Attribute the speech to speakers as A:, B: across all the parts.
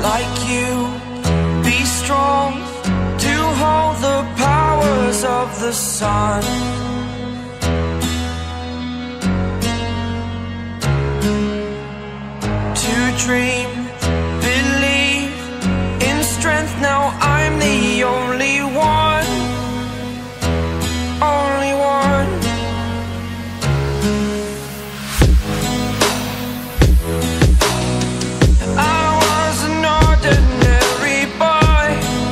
A: like you, be strong to hold the powers of the sun. To dream, believe in strength, now I'm the only one, only one. I was an ordinary boy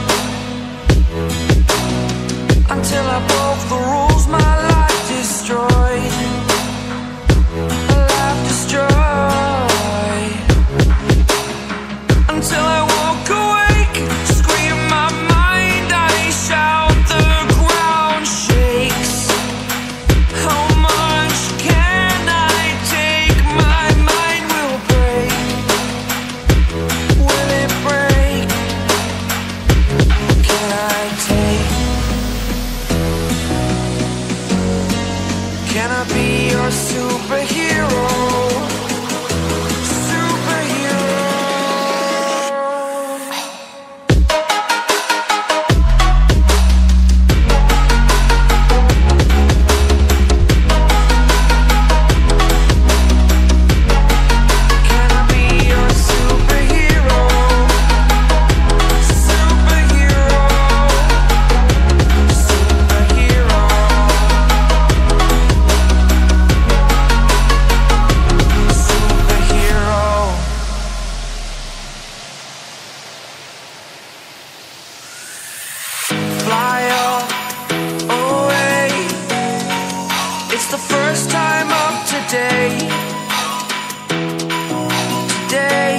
A: until I broke the rules, my life destroyed, a life destroyed. Until I woke awake, scream my mind, I shout, the ground shakes. How much can I take? My mind will break. Will it break? Can I take? Can I be your superhero? Fly away. It's the first time of today. Today.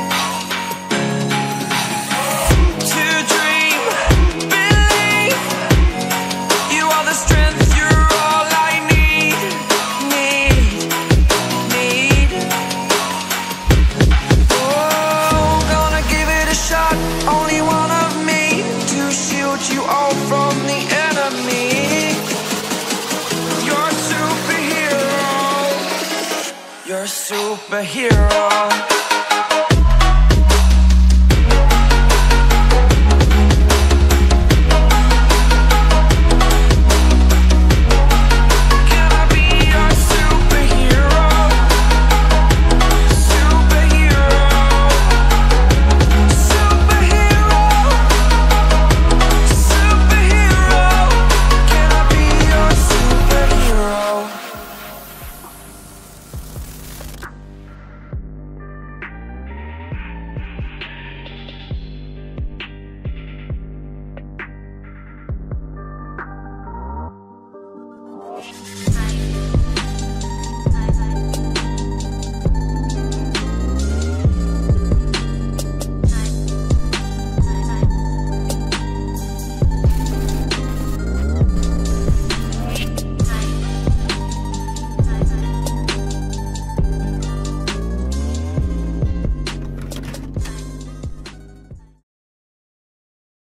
A: To dream, believe. You are the strength, you're all I need. Need. Oh, gonna give it a shot. Only one of me to shield you all from the enemy. You're a superhero. You're a superhero.